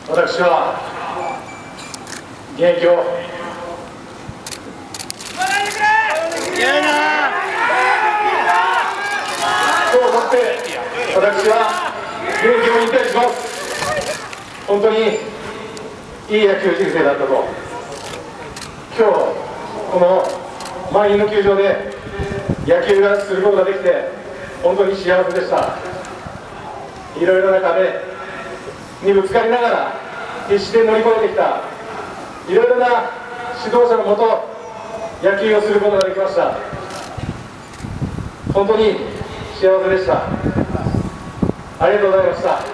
私は現役をそう思って私は現役を引退します。本当にいい野球人生だったと。今日この満員の球場で野球がすることができて本当に幸せでした。いろいろな壁にぶつかりながら必死で乗り越えてきたいろいろな指導者のもと野球をすることができました。本当に幸せでした。ありがとうございました。